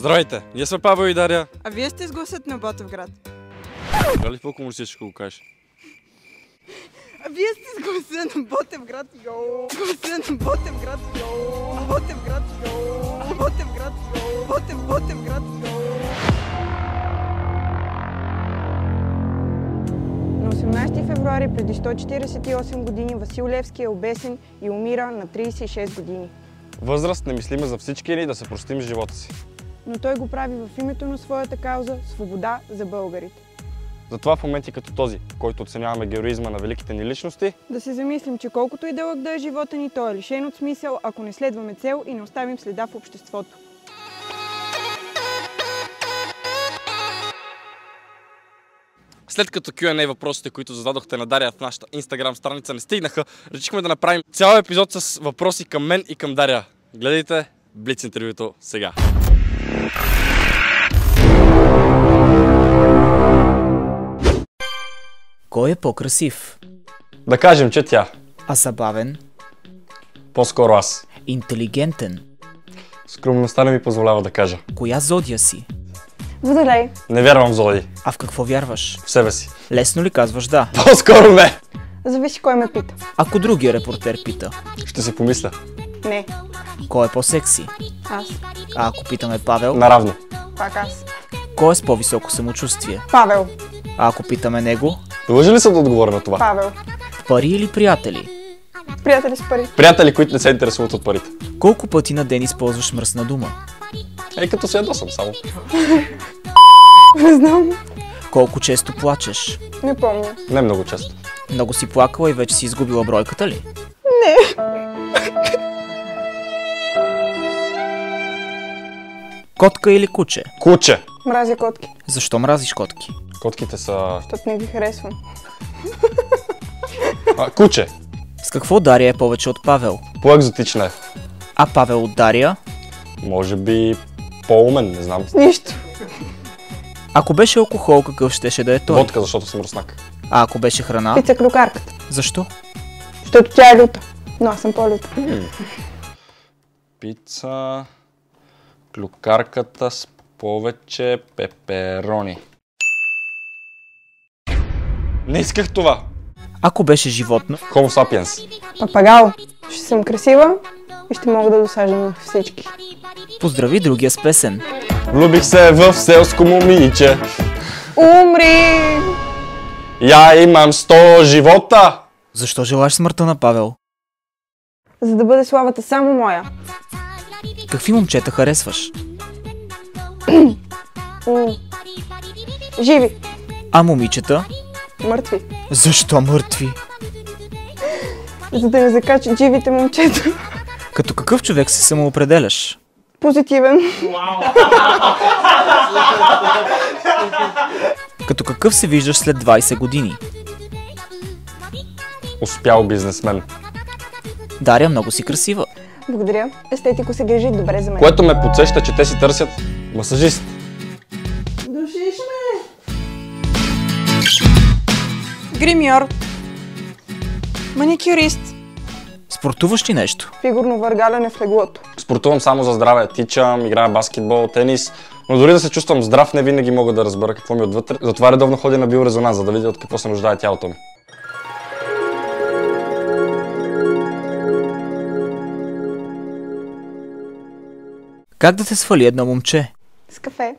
Здравейте, ние сме Павел и Дария. А вие сте с гласът на Ботевград. Дали по-комунистическо го кажеш? А вие сте с гласа на Ботевград, йоу! Гласа на Ботевград, йоу! Ботевград, йоу! Ботевград, йоу! Ботевград, йоу! На 18 февруари преди 148 години Васил Левски е обесен и умира на 36 години. Възраст немислима за всички ни да се простим с живота си. Но той го прави в името на своята кауза – свобода за българите. Затова в моменти като този, в който оценяваме героизма на великите ни личности, да се замислим, че колкото и дълъг да е живота ни, той е лишен от смисъл, ако не следваме цел и не оставим следа в обществото. след като Q&A въпросите, които зададохте на Дария в нашата Instagram страница не стигнаха, решихме да направим цял епизод с въпроси към мен и към Дария. Гледайте Блиц интервюто сега. Кой е по-красив? Да кажем, че тя. А забавен? По-скоро аз. Интелигентен? Скромността не ми позволява да кажа. Коя зодия си? Водолей. Не вярвам в зодии. А в какво вярваш? В себе си. Лесно ли казваш да? По-скоро не. Зависи кой ме пита. Ако другия репортер пита? Ще си помисля. Не. Кой е по-секси? Аз. А ако питаме Павел? Наравно. Пак аз. Кой е с по-високо самочувствие? Павел. А ако питаме него? Дължи ли съм да отговоря на това? Павел. Пари или приятели? Приятели с пари. Приятели, които не се интересуват от парите. Колко пъти на ден използваш мръсна дума? Ей, като се ядосам само. Не знам. Колко често плачеш? Не помня. Не много често. Много си плакала и вече си изгубила бройката ли? Не. Котка или куче? Куче. Мразя котки. Защо мразиш котки? Котките са... Защото не ги харесвам. Куче. С какво Дария е повече от Павел? По-екзотична е. А Павел от Дария? Може би по-умен, не знам. Нищо. Ако беше алкохол, какъв щеше да е той? Водка, защото съм руснак. А ако беше храна? Пица клюкарката. Защо? Защото тя е люта. Но аз съм по-люта. Пица... Клюкарката с повече пеперони. Не исках това. Ако беше животно? Homo sapiens. Папагал. Ще съм красива и ще мога да досаждам на всички. Поздрави другия с песен. Влюбих се в селско момиче. Умри! Я имам 100 живота. Защо желаеш смъртта на Павел? За да бъде славата само моя. Какви момчета харесваш? Живи. А момичета? Мъртви. Защо мъртви? За да не закачат живите момчета. Като какъв човек се самоопределяш? Позитивен. Като какъв се виждаш след 20 години? Успял бизнесмен. Дария, много си красива. Благодаря. Естетико се грижи добре за мен. Което ме подсеща, че те си търсят масажист. Душиш ме! Гримьор. Маникюрист. Спортуваш ли нещо? Фигурно въргаляне в леглото. Спортувам само за здраве. Тичам, играя баскетбол, тенис. Но дори да се чувствам здрав, не винаги мога да разбера какво ми е отвътре. Затова редовно ходя на биорезонанс, за да видя от какво се нуждае тялото ми. Как да те свали едно момче? С кафе.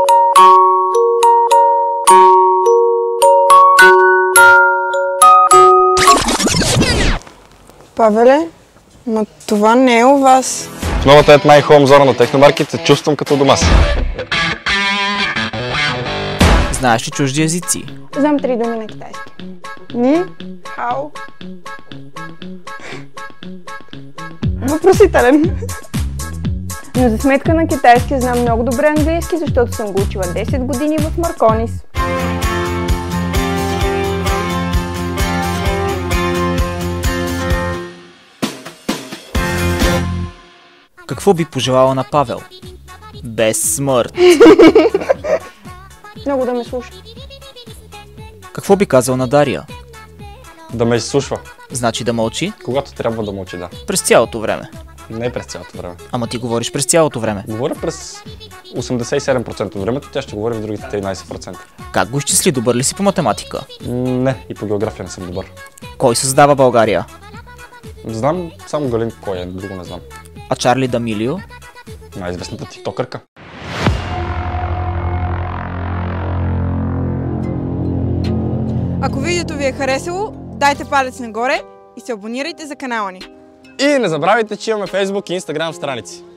Павеле, ма това не е у вас. В новата At My Home зона на Техномаркет се чувствам като дома си. Знаеш ли чужди езици? Знам 3 думи на китайски. Ни, хао. Въпросителен. Но за сметка на китайски знам много добре английски, защото съм го учила 10 години в Марконис. Какво би пожелала на Павел? Без смърт. Много да ме слуша. Какво би казал на Дария? Да ме изслушва. Значи да мълчи? Когато трябва да мълчи, да. През цялото време. Не през цялото време. Ама ти говориш през цялото време. Говоря през 87% от времето, тя ще говори в другите 13%. Как го изчисли? Добър ли си по математика? Не, и по география не съм добър. Кой създава България? Знам само Галин кой е, друго не знам. А Чарли Дамилио? Най-известната тиктокърка. Ако видеото ви е харесало, дайте палец нагоре и се абонирайте за канала ни. И не забравяйте, че имаме Facebook и Instagram страници.